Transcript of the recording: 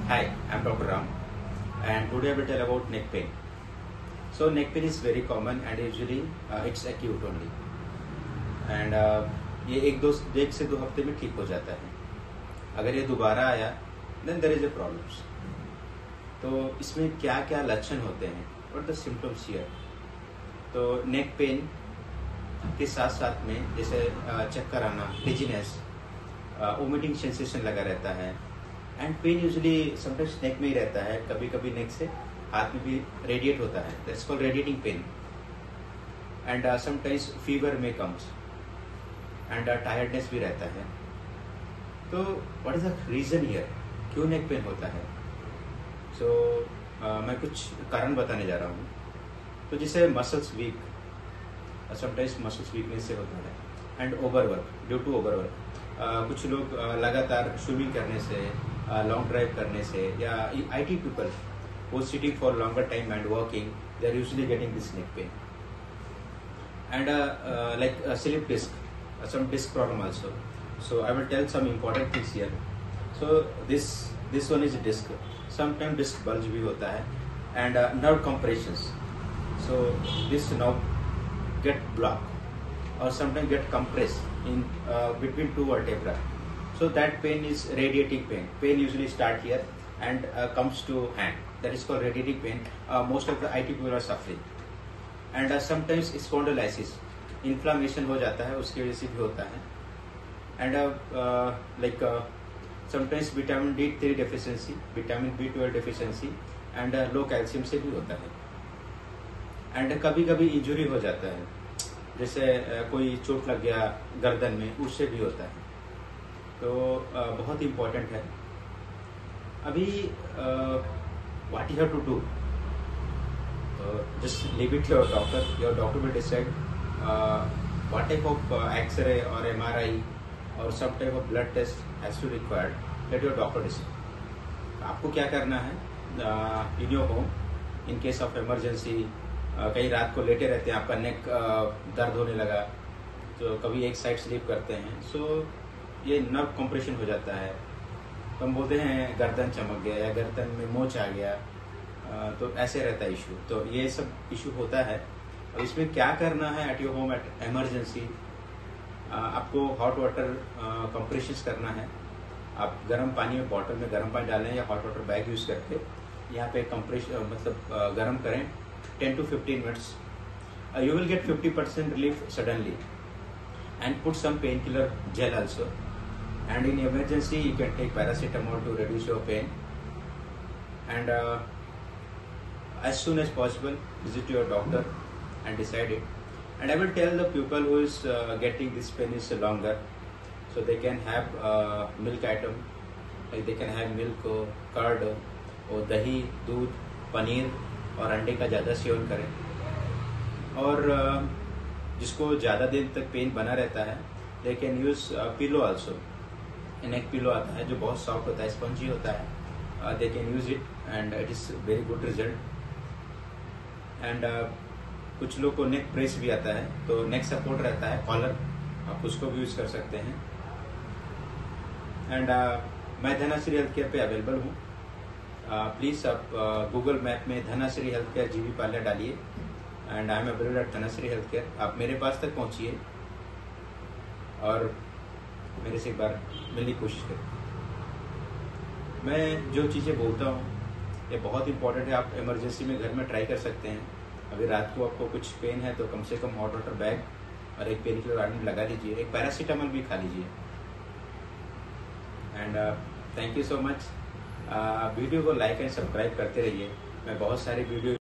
Hi, I'm Dr. Ram, and today I will tell about neck pain. So neck pain is very common and usually it's acute only. And ये एक से दो हफ्ते में ठीक हो जाता है. अगर ये दोबारा आया, then there is a problems. तो इसमें क्या क्या लक्षण होते हैं? What the symptoms here? तो neck pain के साथ साथ में जैसे चक्कर आना, dizziness, वोमिटिंग सेंसेशन लगा रहता है. And pain usually sometimes neck में ही रहता है, कभी कभी नेक से हाथ में भी रेडिएट होता है. That's called radiating pain. And sometimes fever में कम्स एंड टायर्डनेस भी रहता है. तो what is the reason here, क्यों नेक पेन होता है? सो मैं कुछ कारण बताने जा रहा हूँ. तो जैसे muscles weak, sometimes muscles weakness से होता है. And overwork, due to overwork, कुछ लोग लगातार स्विमिंग करने से, लॉन्ग ड्राइव करने से, या IT people who sitting for longer time and working, they are usually getting this neck pain. And like slip disc, some disc problem also. So I will tell some important things here. So this one is a disc. Sometimes disc bulge भी होता है. And nerve compressions. So this nerve get blocked or sometimes get compressed in between two vertebrae. So that pain is radiating pain. Pain usually start here and comes to hand. That is called radiating pain. Most of the IT people are suffering. And sometimes spondylosis, inflammation हो जाता है, उसकी वजह से भी होता है. And like sometimes vitamin D3 deficiency, vitamin B12 deficiency, and low calcium से भी होता है. And कभी कभी इंजुरी हो जाता है, जैसे कोई चोट लग गया गर्दन में, उससे भी होता है. तो बहुत इम्पोर्टेंट है. अभी what you have to do, just leave it your doctor. Your doctor will decide what type of x-ray और MRI और सब type of blood test has to required. Let your doctor decide आपको क्या करना है. In your home, in case of emergency, कई रात को लेटे रहते हैं, आपका नेक दर्द होने लगा, तो कभी एक साइड स्लीप करते हैं, सो ये नर्व कंप्रेशन हो जाता है. तो हम बोलते हैं गर्दन चमक गया या गर्दन में मोच आ गया, तो ऐसे रहता है इशू. तो ये सब इशू होता है. अब इसमें क्या करना है at your home at emergency, आपको हॉट वाटर कंप्रेशंस करना है. आप गर्म पानी में, बॉटल में गर्म पानी डालें या हॉट वाटर बैग यूज करके यहाँ पे कंप्रेशन मतलब गर्म करें 10 to 15 minutes. You will get 50% relief suddenly. And put some painkiller gel also. And in emergency, you can take paracetamol to reduce your pain. And as soon as possible, visit your doctor and decide it. And I will tell the people who is getting this pain is longer, so they can have milk item, like they can have milk, curd, or dahi, दूध, पनीर और अंडे का ज़्यादा seven करें. और जिसको ज़्यादा दिन तक पेन बना रहता है, they can use pillow also. Neck pillow आता है जो बहुत सॉफ्ट होता है, स्पंजी होता है. They can use it and it is very good result. And कुछ लोग को नेक प्रेस भी आता है, तो नेक सपोर्ट रहता है, कॉलर, आप उसको भी यूज कर सकते हैं. एंड मैं धनाश्री हेल्थ केयर पे अवेलेबल हूँ. प्लीज़ आप गूगल मैप में Dhanashree health care GV parlour डालिए and I am available at Dhanashree health care. आप मेरे पास तक पहुँचिए और मेरे से एक बार मिलने की कोशिश करें. मैं जो चीज़ें बोलता हूँ ये बहुत इंपॉर्टेंट है. आप इमरजेंसी में घर में ट्राई कर सकते हैं. अभी रात को आपको कुछ पेन है तो कम से कम हॉट वाटर बैग और एक पेन किलर ऑइंटमेंट लगा लीजिए, एक पैरासीटामोल भी खा लीजिए. And thank you so much. Video को लाइक एंड सब्सक्राइब करते रहिए. मैं बहुत सारी वीडियो